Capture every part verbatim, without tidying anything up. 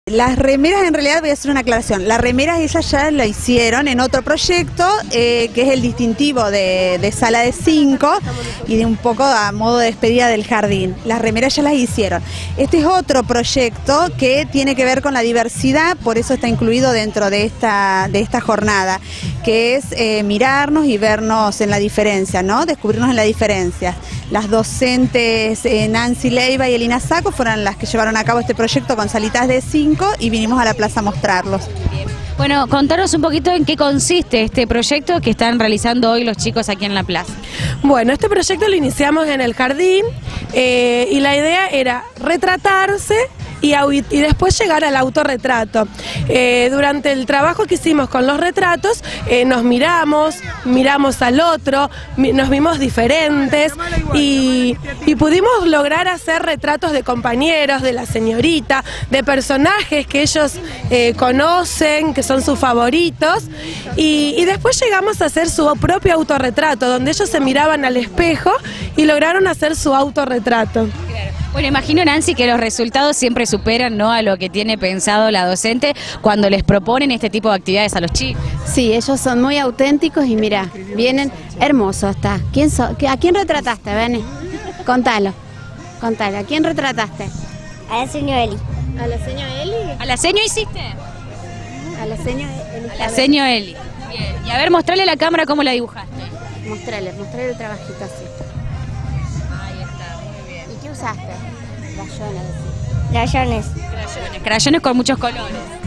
Las remeras, en realidad voy a hacer una aclaración, las remeras ellas ya lo hicieron en otro proyecto, eh, que es el distintivo de, de Sala de Cinco y de un poco a modo de despedida del jardín. Las remeras ya las hicieron. Este es otro proyecto que tiene que ver con la diversidad, por eso está incluido dentro de esta, de esta jornada, que es eh, mirarnos y vernos en la diferencia, ¿no? Descubrirnos en la diferencia. Las docentes eh, Nancy Leiva y Elina Saco fueron las que llevaron a cabo este proyecto con Salitas de Cinco y vinimos a la plaza a mostrarlos. Bueno, contanos un poquito en qué consiste este proyecto que están realizando hoy los chicos aquí en la plaza. Bueno, este proyecto lo iniciamos en el jardín eh, y la idea era retratarse y, y después llegar al autorretrato. Eh, durante el trabajo que hicimos con los retratos, eh, nos miramos, miramos al otro, mi, nos vimos diferentes y, y pudimos lograr hacer retratos de compañeros, de la señorita, de personajes que ellos eh, conocen, que son sus favoritos, y, y después llegamos a hacer su propio autorretrato, donde ellos se miraban al espejo y lograron hacer su autorretrato. Bueno, imagino, Nancy, que los resultados siempre superan, ¿no?, a lo que tiene pensado la docente cuando les proponen este tipo de actividades a los chicos. Sí, ellos son muy auténticos y mira, vienen hermosos está. ¿Quién so, ¿A quién retrataste, Bene? Contalo, contalo. ¿A quién retrataste? A la señora Eli. ¿A la señora Eli? ¿A la seño hiciste? A la señora Eli. A la seño Eli. Bien. Y a ver, mostrarle a la cámara cómo la dibujaste. Mostrale, mostrale el trabajito así. Ahí está, muy bien. ¿Y qué usaste? Crayones. Crayones. Crayones, crayones con muchos colores.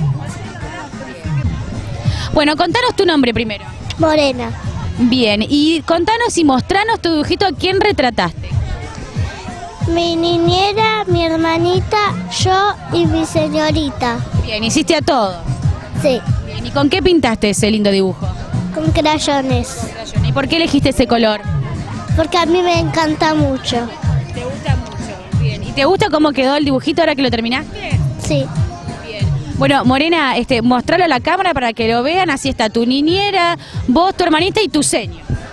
Bueno, contanos tu nombre primero. Morena. Bien, y contanos y mostranos tu dibujito, ¿a quién retrataste? Mi niñera, mi hermanita, yo y mi señorita. Bien, hiciste a todos. Sí, Bien, ¿y con qué pintaste ese lindo dibujo? con crayones. ¿Y por qué elegiste ese color? Porque a mí me encanta mucho. ¿Te gusta mucho? Bien. ¿Y te gusta cómo quedó el dibujito ahora que lo terminaste? Sí. Bien. Bueno, Morena, este, mostralo a la cámara para que lo vean. Así está tu niñera, vos, tu hermanita y tu seño.